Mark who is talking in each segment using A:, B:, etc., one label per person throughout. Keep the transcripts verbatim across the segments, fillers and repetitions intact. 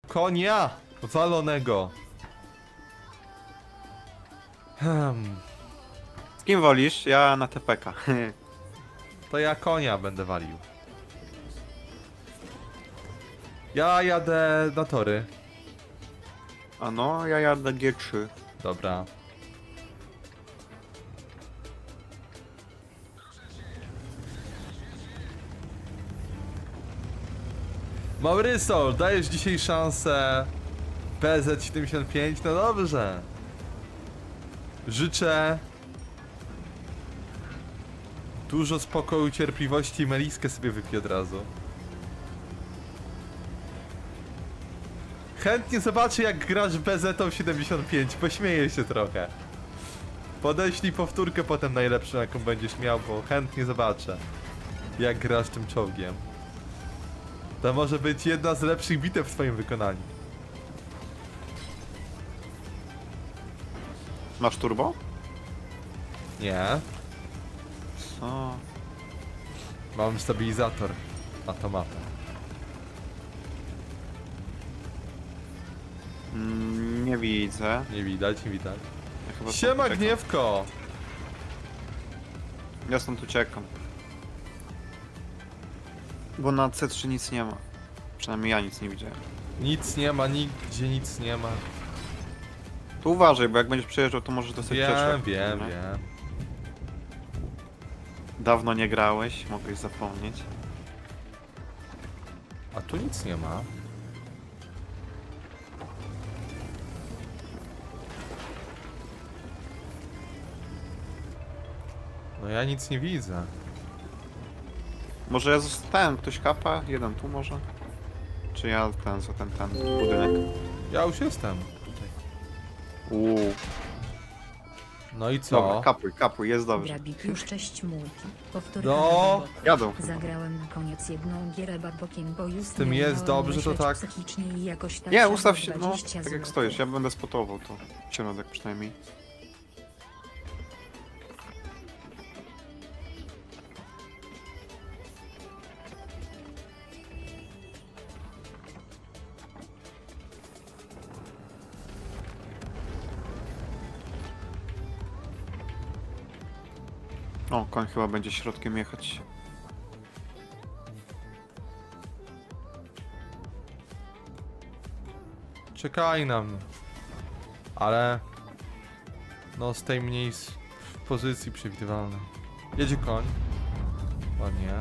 A: Konia! Walonego. Hmm.
B: Z kim wolisz? Ja na T P K.
A: To ja konia będę walił. Ja jadę na tory.
B: A no, ja jadę G trzy.
A: Dobra. Maurysol, dajesz dzisiaj szansę P Z siedemdziesiąt pięć? No dobrze. Życzę dużo spokoju, cierpliwości i meliskę sobie wypiję od razu. Chętnie zobaczę, jak grasz B Z siedemdziesiąt pięć, pośmieję się trochę. Podeślij powtórkę potem najlepszą, jaką będziesz miał, bo chętnie zobaczę, jak grasz tym czołgiem. To może być jedna z lepszych bitew w twoim wykonaniu.
B: Masz turbo?
A: Nie,
B: Co?
A: mam stabilizator automata.
B: Mm, nie widzę.
A: Nie widać, nie widać.
B: Ja chyba
A: Siema,
B: stąd uciekam.
A: Gniewko!
B: Ja stąd uciekam. Bo na C trzy nic nie ma. Przynajmniej ja nic nie widziałem.
A: Nic nie ma, nigdzie nic nie ma.
B: Tu uważaj, bo jak będziesz przejeżdżał, to możesz dostać
A: Wiem,
B: przeszlak,
A: wiem,
B: nie?
A: wiem.
B: Dawno nie grałeś, mogłeś zapomnieć.
A: A tu nic nie ma. No ja nic nie widzę.
B: Może ja zostałem, ktoś kapa? Jeden tu może? Czy ja ten, za ten, ten budynek?
A: Ja już jestem tutaj.
B: Uuu.
A: No i co?
B: Dobra, kapuj, kapuj, jest dobrze.
C: Grabik już cześć multi. Powtórka
A: No.
C: na robotę.
B: Jadą chyba.
C: Zagrałem na koniec jedną gierę babokiem, bo już
A: tym jest dobrze, to tak.
C: psychicznie i jakoś tak
B: Nie,
C: siadło
B: ustaw się, no,
C: dwadzieścia
B: tak jak
C: złotych.
B: stoisz, ja będę spotował to. Środek przynajmniej. O, koń chyba będzie środkiem jechać.
A: Czekaj na mnie. Ale... No z tej mniej s- pozycji przewidywalnej. Jedzie koń. Ładnie.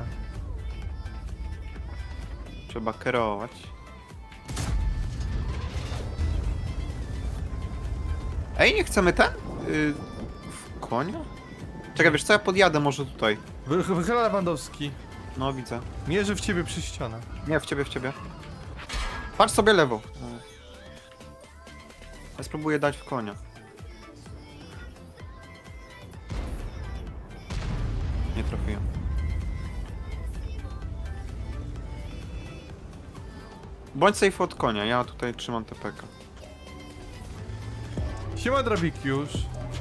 B: Trzeba kierować. Ej, nie chcemy ten? Yy, w konia? Czekaj, wiesz co, ja podjadę może tutaj.
A: Wy- Wychyla Lewandowski.
B: No, widzę.
A: Mierzy w ciebie przy ścianę.
B: Nie, w ciebie, w ciebie. Patrz sobie lewo. Ja spróbuję dać w konia. Nie trafiłem. Bądź safe od konia, ja tutaj trzymam T P K.
A: Siema, Drabik już.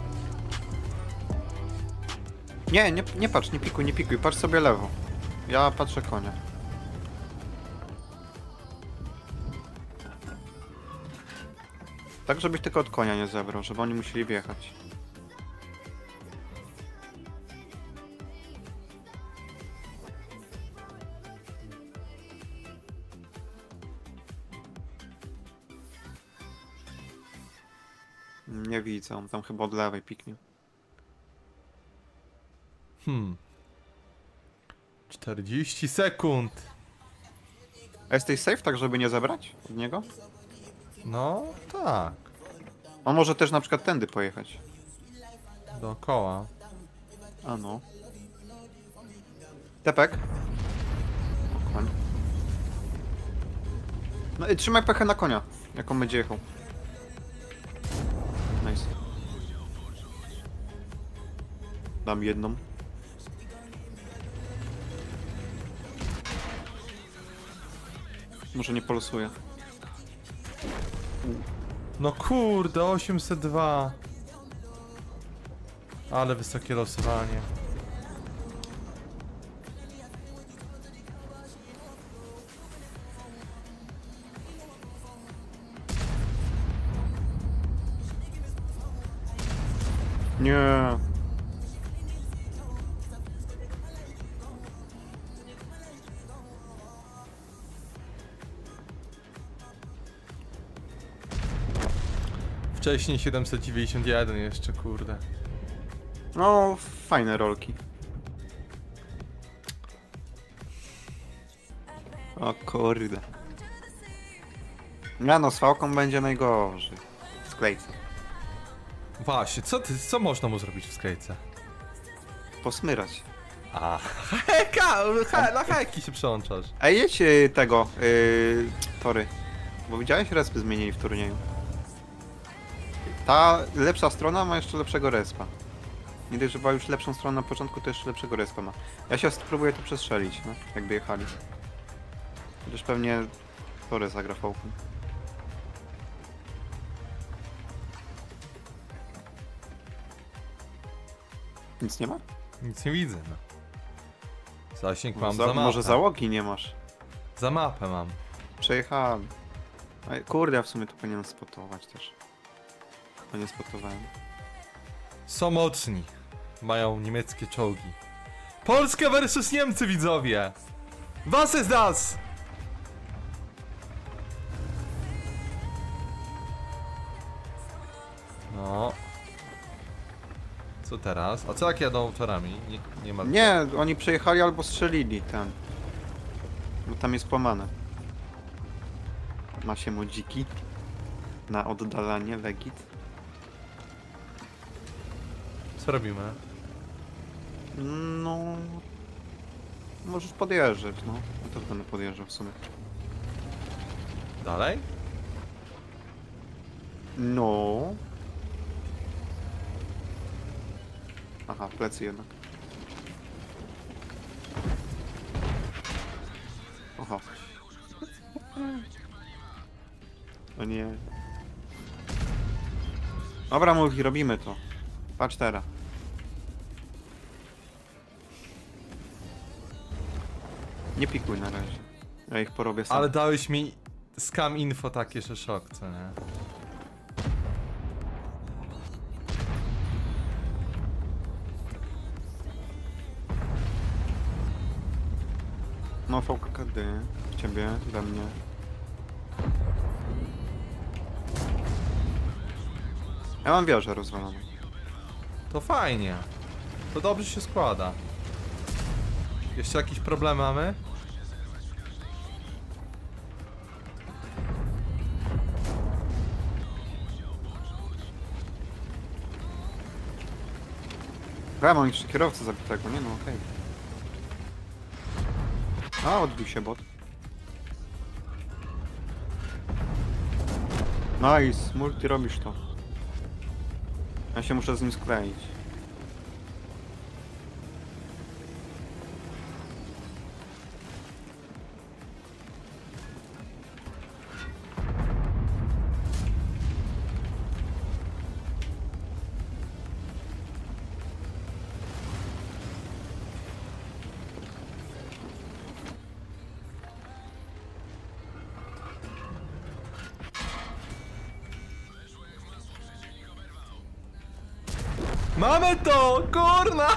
B: Nie, nie, nie patrz, nie pikuj, nie pikuj, patrz sobie lewo. Ja patrzę konia. Tak, żebyś tylko od konia nie zebrał, żeby oni musieli wjechać. Nie widzę, on tam chyba od lewej piknie.
A: Hmm. czterdzieści sekund.
B: A jesteś safe, tak żeby nie zebrać od niego?
A: No, tak.
B: On może też na przykład tędy pojechać.
A: Dookoła.
B: A no. Tepek. O, koń. No i trzymaj pechę na konia, jak on będzie jechał. Nice. Dam jedną. Może nie polosuję.
A: No kurde, osiemset dwa. Ale wysokie losowanie.
B: Nie.
A: Wcześniej siedemset dziewięćdziesiąt jeden jeszcze, kurde.
B: No, fajne rolki. O kurde. Nie no, z fałką będzie najgorzej. W sklejce.
A: Właśnie, co ty, co można mu zrobić w skajce?
B: Posmyrać.
A: A, heka, he, na heki się przełączasz.
B: Ej, jedź y, tego, yy, tory. Bo widziałeś, respy zmienili w turnieju. Ta lepsza strona ma jeszcze lepszego respa. Nie dość, że była już lepszą stroną na początku, to jeszcze lepszego respa ma. Ja się spróbuję to przestrzelić, no, jakby jechali. Chociaż pewnie tory zagra fałką. Nic nie ma?
A: Nic nie widzę, no. Zasięg mam
B: Może,
A: za,
B: za,
A: mapę.
B: może załogi nie masz.
A: Za mapę mam.
B: Przejechałem. Ej, kurde, ja w sumie to powinienem spotować też. A nie spotowałem.
A: Są mocni. Mają niemieckie czołgi. Polska versus Niemcy, widzowie! Was ist das? No. Co teraz? A co jak jadą torami? Nie, nie ma...
B: Nie, oni przejechali albo strzelili ten. Bo tam jest połamane. Ma się modziki. Na oddalanie, wegit.
A: Co robimy?
B: No... Możesz podjeżdżać, no. Ja też będę podjeżdżał w sumie.
A: Dalej?
B: No... Aha, plecy jednak. Oho. O nie. Dobra, mówi, robimy to. Patrz teraz. Nie pikuj na razie. Ja ich porobię sam.
A: Ale dałeś mi scam info takie, że szok, co nie?
B: No, V K K D. W ciebie, we mnie. Ja mam wieżę rozwaloną.
A: To fajnie. To dobrze się składa. Jeszcze jakieś problemy mamy?
B: Ja mam jeszcze kierowcę zabitego, nie no okej. A, odbił się bot. Nice, multi robisz to. Ja się muszę z nim skleić.
A: Mamy to! Kurna!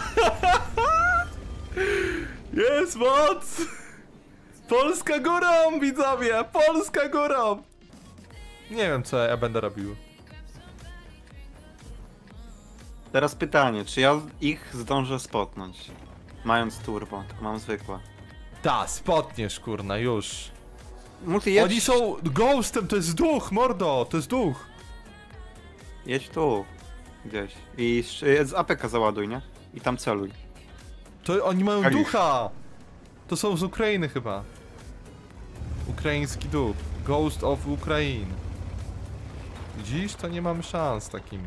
A: Jest moc! Polska górą, widzowie! Polska górą! Nie wiem, co ja będę robił.
B: Teraz pytanie, czy ja ich zdążę spotnąć? Mając turbo, tylko mam zwykłe.
A: Ta, spotniesz, kurna, już.
B: Multi, jedź,
A: Oni są ghostem, to jest duch, mordo, to jest duch.
B: jedź tu. Gdzieś. I z, z A P K załaduj, nie? I tam celuj.
A: To oni mają
B: Kalisz.
A: ducha! To są z Ukrainy chyba. Ukraiński duch. Ghost of Ukraine. Widzisz? To nie mamy szans takimi.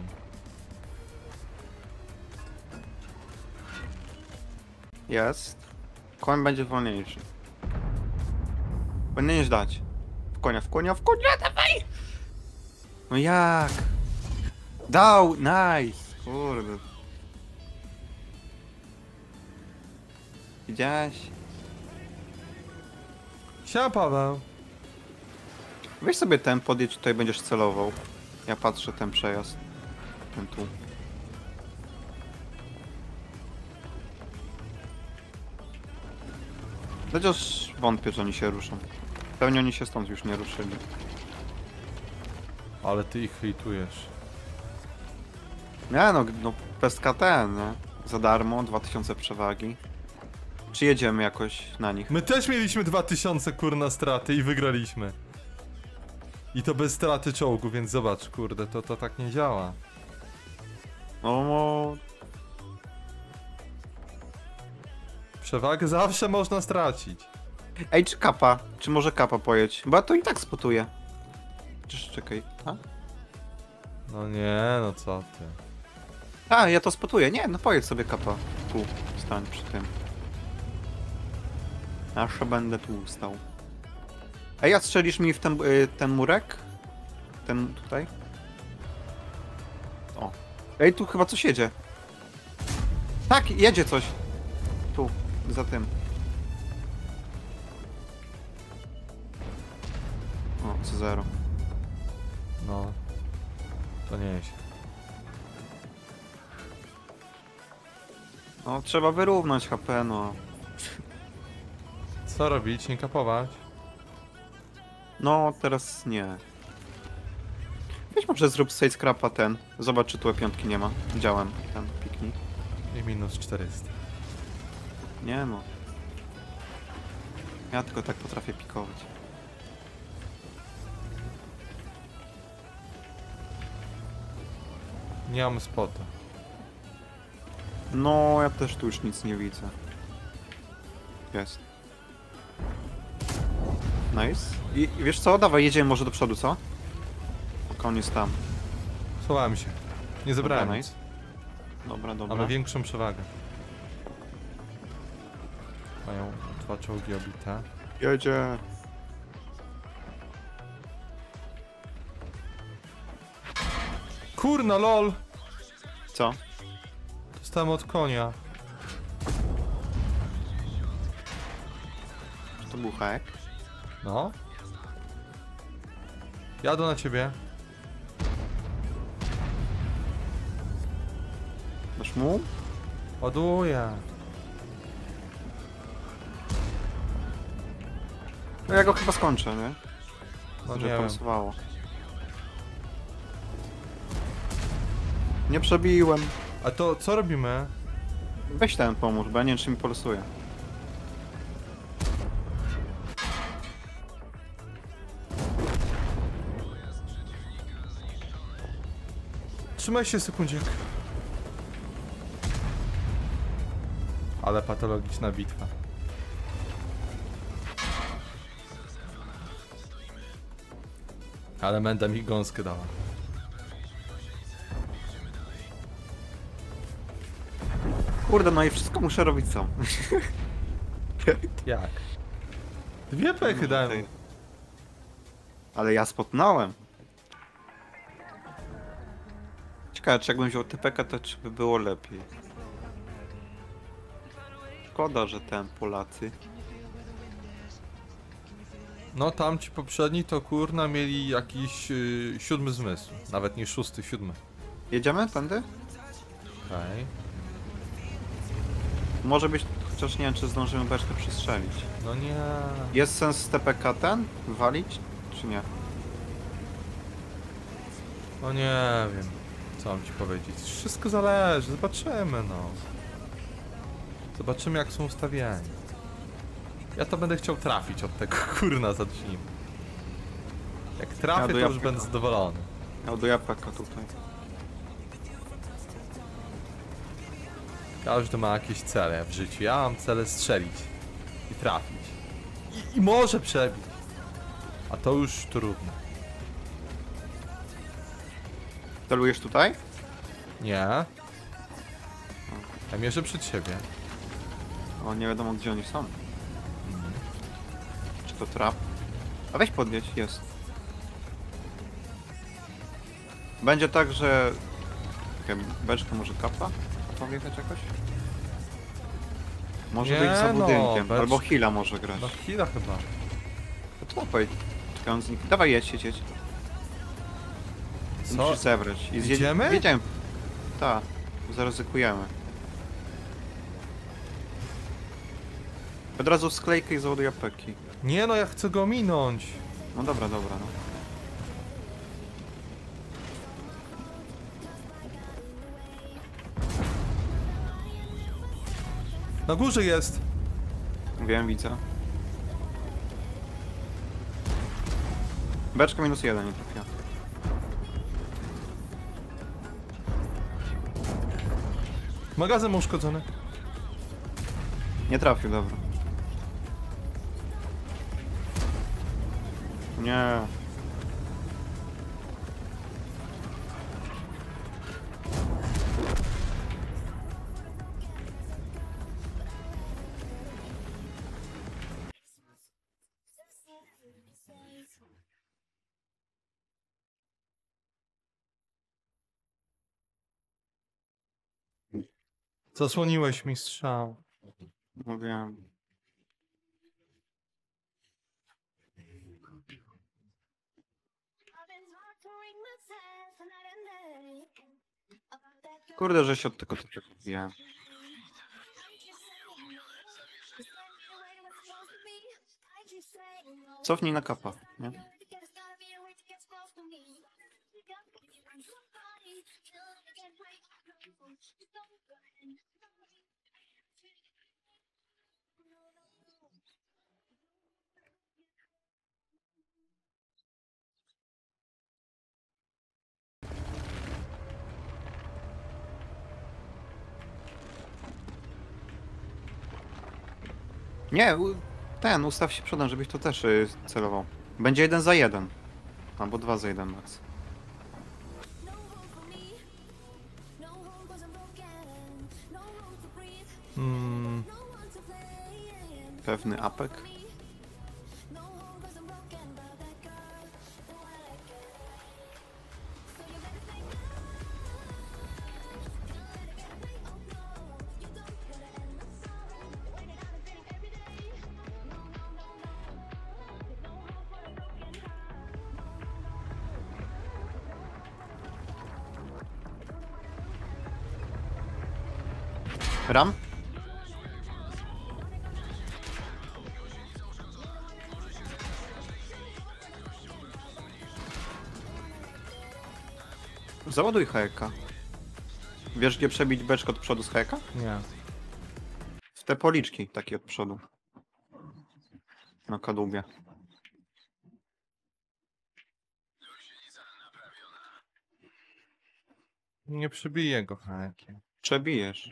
B: Jest. Koń będzie wolniejszy. Powinieneś dać. W konia, w konia, w konia, dawaj! No jak? Dał! Nice! Kurde. Widziałeś?
A: Siema, Paweł.
B: Weź sobie ten, podjedź tutaj, będziesz celował. Ja patrzę ten przejazd. Ten tu. Chociaż wątpię, że oni się ruszą. Pewnie oni się stąd już nie ruszyli.
A: Ale ty ich hejtujesz.
B: Nie no, no P S K ten, nie? Za darmo, dwa tysiące przewagi. Czy jedziemy jakoś na nich?
A: My też mieliśmy dwa tysiące kurna straty i wygraliśmy. I to bez straty czołgu, więc zobacz, kurde, to, to tak nie działa.
B: No, no
A: Przewagę zawsze można stracić.
B: ej, czy kapa? Czy może kapa pojedź? Bo ja to i tak spotuję. Czyż czekaj, a?
A: No nie, no co ty.
B: A, ja to spotuję. Nie, no pojedź sobie kapa. Tu, stań przy tym. Aż będę tu stał. Ej, a strzelisz mi w ten, y, ten murek? Ten tutaj? O. Ej, tu chyba coś jedzie. Tak, jedzie coś. Tu, za tym. O, C zero.
A: No. To nie jest.
B: No, trzeba wyrównać H P, no.
A: Co robić? Nie kapować?
B: No, teraz nie. Weź może zrób side scrapa ten. Zobacz, czy tu E pięć nie ma. Widziałem ten piknik.
A: I minus czterysta.
B: Nie no. Ja tylko tak potrafię pikować.
A: Nie mam spota.
B: No, ja też tu już nic nie widzę. Jest. Nice. I, i wiesz co? Dawaj, jedziemy może do przodu, co? Koniec tam.
A: Schowałem się. Nie zebrałem
B: Dobra,
A: nic.
B: nice. Dobra, dobra.
A: Mamy większą przewagę. Mają dwa czołgi obite.
B: Jedzie.
A: Kurna lol!
B: Co?
A: Dostałem od konia.
B: Czy to był hack?
A: No. Jadę na ciebie.
B: Dasz mu?
A: Ładuję.
B: No ja go chyba skończę, nie?
A: No nie
B: Że
A: wiem.
B: pulsowało. Nie przebiłem.
A: A to co robimy?
B: Weź ten pomóż, bo ja nie wiem, czy mi pulsuje.
A: Trzymaj się sekundzik. Ale patologiczna bitwa. Ale Menda mi gąskę dała.
B: Kurde, no i wszystko muszę robić sam.
A: Jak? Dwie pechy dałem.
B: Ale ja spotnąłem. Ciekawe, czy jakbym wziął T P K, to czy by było lepiej. Szkoda, że ten Polacy.
A: No tam ci poprzedni to kurna mieli jakiś yy, siódmy zmysł. Nawet nie szósty, siódmy.
B: Jedziemy tędy?
A: Okej.
B: Może być, chociaż nie wiem, czy zdążymy beczkę przestrzelić.
A: No nie.
B: Jest sens z T P K ten walić, czy nie?
A: No nie wiem. Co mam ci powiedzieć? Wszystko zależy, zobaczymy no. Zobaczymy jak są ustawieni. Ja to będę chciał trafić od tego kurna zacznijmy. Jak trafię,
B: Ja do
A: to już
B: jabłka.
A: będę zadowolony.
B: Ja do jabłka tutaj.
A: Każdy ma jakieś cele w życiu. Ja mam cele strzelić i trafić. I, i może przebić. A to już trudno.
B: Celujesz tutaj?
A: Nie. Ja mierzę przed siebie.
B: O, nie wiadomo, gdzie oni są. Czy to trap? A weź podjedź, jest. Będzie tak, że... Czekaj, beczka może kapa? Kapa wjechać jakoś? Może
A: Nie,
B: być za
A: no,
B: budynkiem,
A: becz-
B: albo Hila może grać.
A: No chwila chyba.
B: To co powiedz? Czekaj, on zniknie. Dawaj, jedź, jedź, jedź.
A: Co?
B: Musisz zebrać. I zjedź...
A: Idziemy?
B: Jedziemy. Tak, zaryzykujemy. Od razu sklejkę i załaduj apeki.
A: Nie no, ja chcę go minąć.
B: No dobra, dobra, no.
A: Na górze jest.
B: Wiem, widzę. Beczka minus jeden, nie trafiła.
A: Magazyn ma uszkodzony.
B: Nie trafił, dobra. Nie.
A: Zasłoniłeś mi strzał.
B: No wiem. Kurde, że się od tego trochę wiem. Cofnij na kapa, nie? Nie, u- ten, ustaw się przodem, żebyś to też y, celował. Będzie jeden za jeden. Albo dwa za jeden max.
A: Mm,
B: Pewny apek. Ram? Załaduj hajeka. Wiesz, gdzie przebić beczkę od przodu z hajeka?
A: nie.
B: W te policzki takie od przodu. Na kadłubie.
A: Nie przybiję go hakiem.
B: Przebijesz.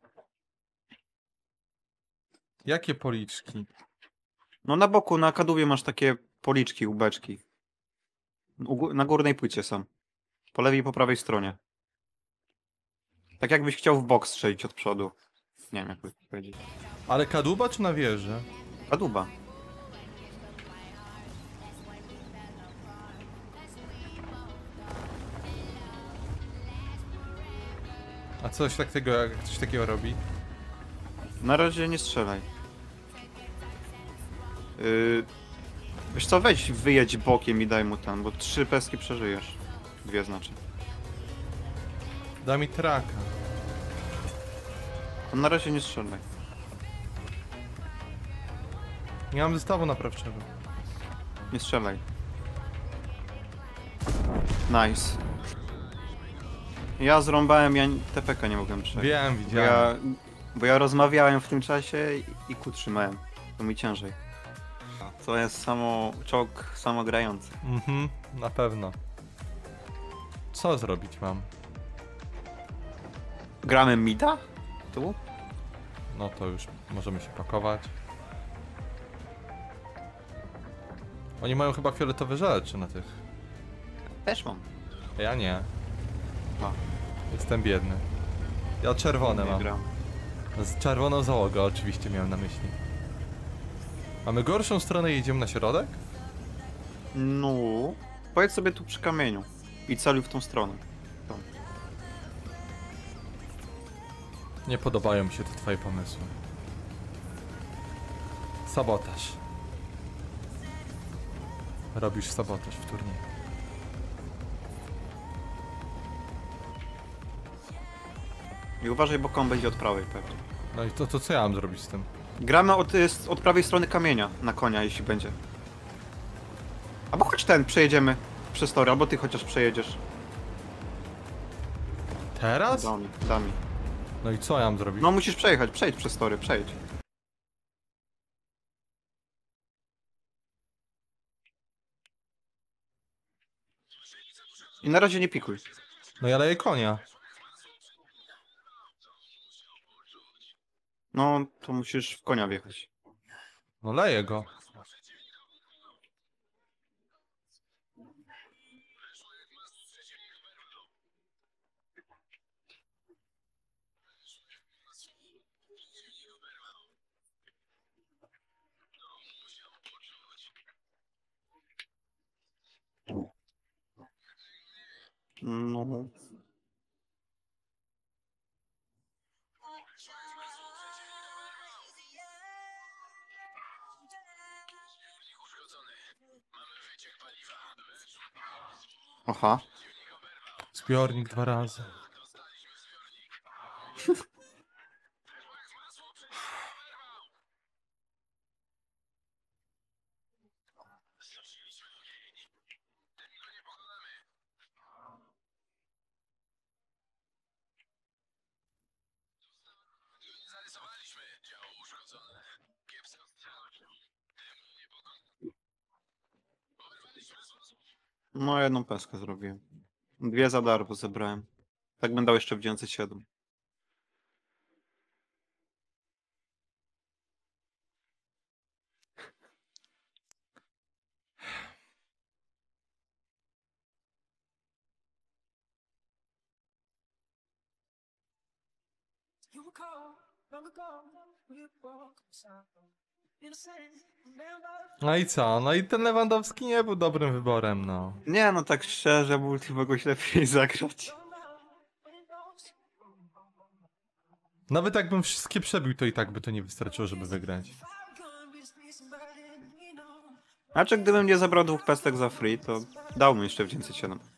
A: Jakie policzki?
B: No na boku, na kadłubie masz takie policzki, łbeczki. U gó- Na górnej płycie są. Po lewej i po prawej stronie. Tak jakbyś chciał w bok strzelić od przodu. Nie wiem jak by powiedzieć.
A: Ale kadłuba czy na wieży?
B: Kadłuba.
A: A coś takiego, jak coś takiego robi?
B: Na razie nie strzelaj. Yy... Wiesz co, weź wyjedź bokiem i daj mu ten, bo trzy peski przeżyjesz. Dwie znaczy.
A: Da mi traka.
B: To na razie nie strzelaj.
A: Nie mam zestawu naprawczego.
B: Nie strzelaj. Nice. Ja zrąbałem, ja T P K nie mogłem przejść.
A: Wiem,
B: Bo
A: widziałem.
B: ja, bo ja rozmawiałem w tym czasie i, i Q trzymałem. To mi ciężej. To jest samo czołg samogrający.
A: Mhm, na pewno. Co zrobić mam?
B: Gramy mida? Tu?
A: No to już możemy się pakować. Oni mają chyba fioletowe rzeczy na tych.
B: Też mam.
A: Ja nie.
B: A.
A: Jestem biedny. Ja czerwone
B: Nie
A: mam.
B: gram.
A: Z czerwoną załogę oczywiście miałem na myśli. Mamy gorszą stronę i jedziemy na środek?
B: No. Pojedź sobie tu przy kamieniu. I celuj w tą stronę. Tą.
A: Nie podobają mi się te twoje pomysły. Sabotaż. Robisz sabotaż w turnieju.
B: I uważaj, bo kom będzie od prawej pewnie.
A: No i to, to co ja mam zrobić z tym?
B: Gramy od, jest od prawej strony kamienia na konia, jeśli będzie. Albo choć ten, przejedziemy przez tory, albo ty chociaż przejedziesz.
A: Teraz?
B: Dami, dami.
A: No i co ja mam zrobić?
B: No musisz przejechać, przejdź przez tory, przejdź. I na razie nie pikuj.
A: No ja leję konia.
B: No, to musisz w konia wjechać.
A: No leję go.
B: No. Aha.
A: Zbiornik dwa razy.
B: No, jedną peskę zrobiłem. Dwie za darmo zebrałem. Tak będę dał jeszcze w dziewięćset siedem.
A: No i co? No i ten Lewandowski nie był dobrym wyborem, no.
B: Nie no, tak szczerze, multi mogłeś lepiej zagrać.
A: Nawet jakbym wszystkie przebił, to i tak by to nie wystarczyło, żeby wygrać.
B: Znaczy, gdybym nie zabrał dwóch pestek za free, to dał mu jeszcze w dziewięćset siedem.